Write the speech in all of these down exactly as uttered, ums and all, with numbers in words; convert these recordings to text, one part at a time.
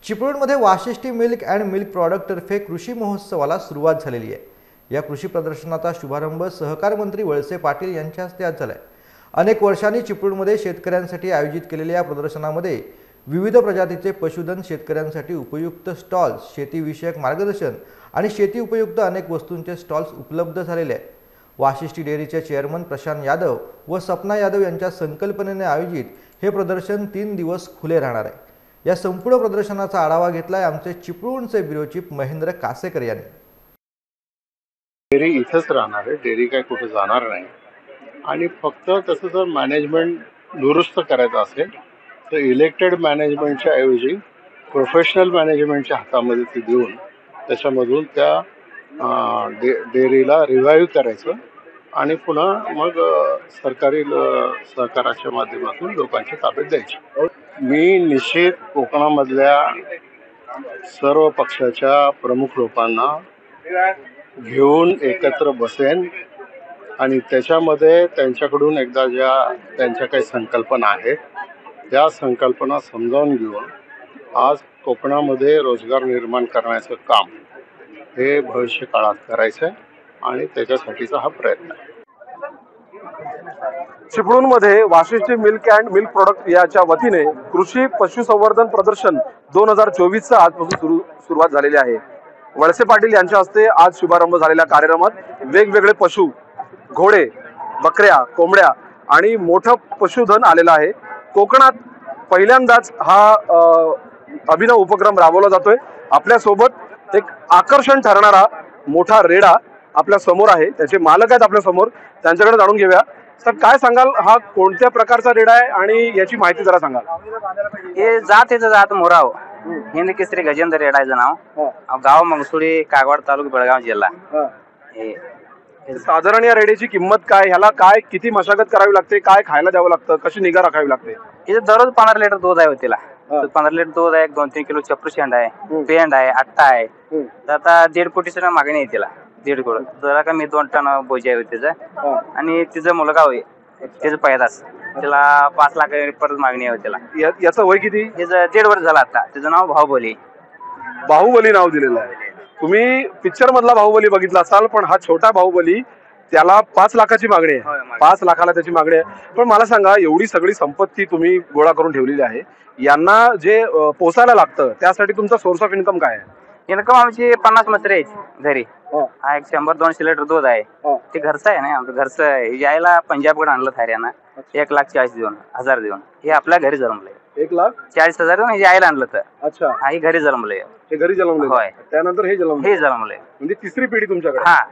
चिपळूणमध्ये Vashishthi milk and milk product तर्फे कृषी महोत्सवाला सुरुवात झालेली आहे। या कृषी प्रदर्शनाचा शुभारंभ सहकार मंत्री वळसे पाटील यांच्या हस्ते आज झाला। अनेक वर्षांनी चिपळूणमध्ये शेतकऱ्यांसाठी आयोजित केलेल्या या प्रदर्शनामध्ये विविध प्रजातीचे पशुधन, शेतकऱ्यांसाठी उपयुक्त स्टॉल्स, शेतीविषयक मार्गदर्शन आणि शेती उपयुक्त अनेक वस्तूंचे स्टॉल्स उपलब्ध झालेले आहेत। वाशिष्ठी डेअरीचे चेअरमन प्रशांत यादव व सपना यादव यांच्या संकल्पनेने आयोजित हे प्रदर्शन तीन दिवस खुले राहणार आहे। या संपूर्ण प्रदर्शनाचा आढावा घेतलाय आमचे चिपळूणचे ब्युरो चीफ महेंद्र कासेकर यांनी। डेअरी इथंच राहणार आहे, डेअरी काय कुठे जाणार नाही आणि फक्त तसं जर मॅनेजमेंट दुरुस्त करायचं असेल तर इलेक्टेड मॅनेजमेंटच्या ऐवजी प्रोफेशनल मॅनेजमेंटच्या हातामध्ये ती देऊन त्याच्यामधून त्या डे डेअरीला रिवाईव्ह करायचं आणि पुन्हा मग सरकारी सहकाराच्या माध्यमातून लोकांच्या ताब्यात द्यायची। मी निश्चित कोकणामधल्या सर्व पक्षाच्या प्रमुख लोकांना घेऊन एकत्र बसेन आणि त्याच्यामध्ये त्यांच्याकडून एकदा ज्या त्यांच्या काही संकल्पना आहेत त्या संकल्पना समजावून घेऊन आज कोकणामध्ये रोजगार निर्माण करण्याचं काम हे भविष्य काळात करायचं आहे आणि त्याच्यासाठीचा हा प्रयत्न आहे। चिपळूणमध्ये Vashishthi milk and milk product याच्या वतीने कृषी पशुसंवर्धन प्रदर्शन दोन हजार चोवीस चा आजपासून सुरू सुरुवात झालेली आहे। वळसे पाटील यांच्या हस्ते आज शुभारंभ झालेल्या कार्यक्रमात वेगवेगळे पशु, घोडे, बकऱ्या, कोंबड्या आणि मोठं पशुधन आलेलं आहे। कोकणात पहिल्यांदाच हा अभिनव उपक्रम राबवला जातोय। आपल्या सोबत एक आकर्षण ठरणारा मोठा रेडा आपल्या समोर आहे, त्याचे मालक आहेत आपल्या समोर, त्यांच्याकडे जाणून घेऊया। सर, काय सांगाल, हा कोणत्या प्रकारचा रेडा आहे आणि याची माहिती जरा सांगाल। हे जात याचं जात मोराव हिंद केसरी गजेंद्र रेडाचं नाव, गाव मंगसुळी, कागवाड तालुका, बेळगाव जिल्हा। साधारण या रेड्याची किंमत काय, ह्याला काय किती मशागत करावी लागते, काय खायला द्यावं लागतं, कशी निगा राखावी लागते? इथे दररोज पंधरा लिटर दूध आहे तिला, पंधरा लिटर दूध आहे, दोन तीन किलो चप्पू शेंड आहे, पेंड आहे, आट्टा आहे। तर आता दीड कोटी सुद्धा मागणी आहे तिला, दीड कोटी जरा कमी दोन टन बोजी आहे तिचं। आणि तिचा मुलगा होय तिचं पैदास, तिला पाच लाख परत मागणी आहे तिला। याचं वय किती? तिचं दीड वर्ष झाला आता। तिचं नाव बाहुबली। बाहुबली नाव दिलेलं आहे। तुम्ही पिक्चर मधला बाहुबली बघितला असाल, पण हा छोटा बाहुबली, त्याला पाच लाखाची मागणी आहे, पाच लाखाला त्याची मागणी आहे। पण मला सांगा, एवढी सगळी संपत्ती तुम्ही गोळा करून ठेवलेली आहे, यांना जे पोसायला लागतं त्यासाठी तुमचा सोर्स ऑफ इन्कम काय आहे? इन्कम आमची पन्नास मसरे आहेत घरी, हा एक शंभर दोनशे लिटर दूध आहे, ते घरचं आहे ना, आमचं घरचं आहे। यायला पंजाबकडे आणलं हरियाणा, एक लाख चाळीस देऊन हजार देऊन हे आपल्या घरी जन्मलंय, एक लाख चाळीस हजार देऊन यायला आणलं तर। अच्छा, हा हे घरी जन्मलंय, हे घरी जन्मलंय, होय, त्यानंतर हे जन्मलंय, हे जन्मलंय, म्हणजे तिसरी पिढी तुमच्याकडे। हा,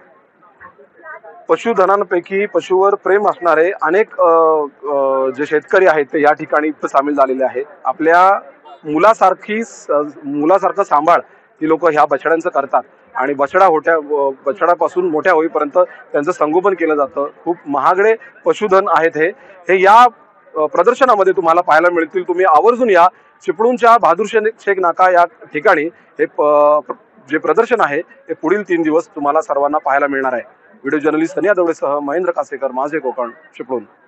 पशुधनांपैकी पशुवर प्रेम असणारे अनेक जे शेतकरी आहेत ते या ठिकाणी सामील झालेले आहेत। आपल्या मुलासारखी मुलासारखं सांभाळ ती लोक ह्या बछड्यांचं करतात आणि बछडा होत्या बछडापासून मोठ्या होईपर्यंत त्यांचं संगोपन केलं जातं। खूप महागडे पशुधन आहेत हे हे या प्रदर्शनामध्ये तुम्हाला पाहायला मिळतील। तुम्ही आवर्जून या। चिपळूणच्या बहादूर शेख नाका या ठिकाणी हे जे प्रदर्शन आहे ते पुढील तीन दिवस तुम्हाला सर्वांना पाहायला मिळणार आहे। व्हिडिओ जर्नलिस्ट सनिया दवडेसह महेंद्र कासेकर, माझे कोकण, चिपळूण।